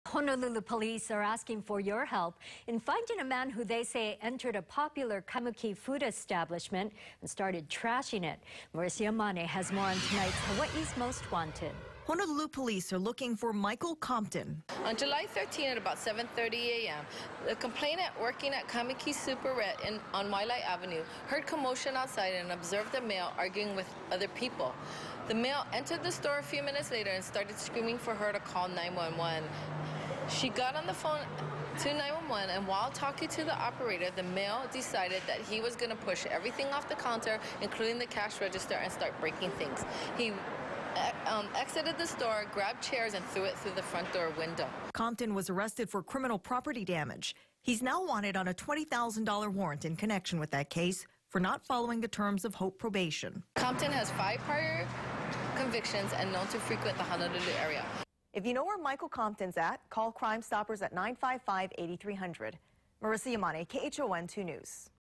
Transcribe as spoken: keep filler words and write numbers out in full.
Honolulu police are asking for your help in finding a man who they say entered a popular Kaimuki food establishment and started trashing it. Marissa Amane has more on tonight's Hawaii's Most Wanted. Honolulu police are looking for Michael Compton. On July thirteenth at about seven thirty a m, the complainant working at Kaimuki Superette in, on Wailai Avenue heard commotion outside and observed the male arguing with other people. The male entered the store a few minutes later and started screaming for her to call nine one one. She got on the phone to nine one one, and while talking to the operator, the male decided that he was going to push everything off the counter, including the cash register, and start breaking things. He um, exited the store, grabbed chairs, and threw it through the front door window. Compton was arrested for criminal property damage. He's now wanted on a twenty thousand dollar warrant in connection with that case for not following the terms of Hope probation. Compton has five prior convictions and known to frequent the Honolulu area. If you know where Michael Compton's at, call CrimeStoppers at nine five five, eight three hundred. Marissa Amane, K H O N two News.